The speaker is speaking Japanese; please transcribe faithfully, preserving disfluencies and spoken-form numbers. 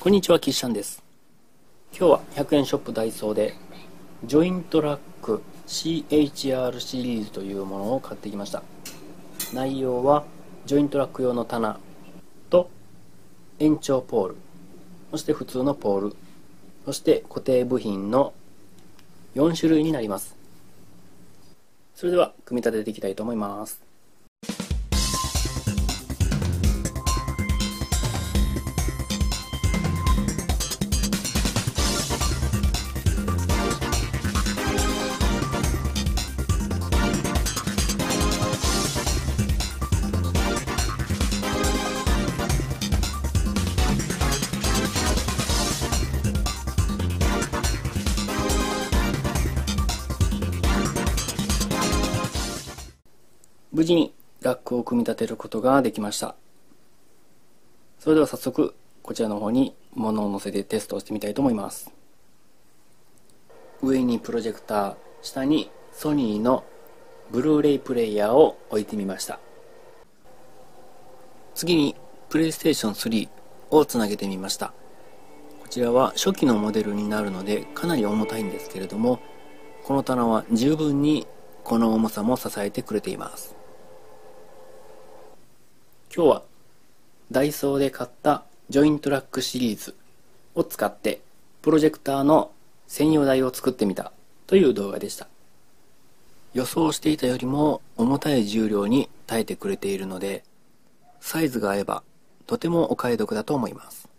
こんにちは、キッシャンです。今日はひゃくえんショップダイソーでジョイントラック シーエイチアール シリーズというものを買ってきました。内容はジョイントラック用の棚と延長ポール、そして普通のポール、そして固定部品のよん種類になります。それでは組み立てていきたいと思います。無事にラックを組み立てることができました。それでは早速こちらの方に物を載せてテストをしてみたいと思います。上にプロジェクター、下にソニーのブルーレイプレイヤーを置いてみました。次にプレイステーションスリーをつなげてみました。こちらは初期のモデルになるのでかなり重たいんですけれども、この棚は十分にこの重さも支えてくれています。今日はダイソーで買ったジョイントラックシリーズを使ってプロジェクターの専用台を作ってみたという動画でした。予想していたよりも重たい重量に耐えてくれているので、サイズが合えばとてもお買い得だと思います。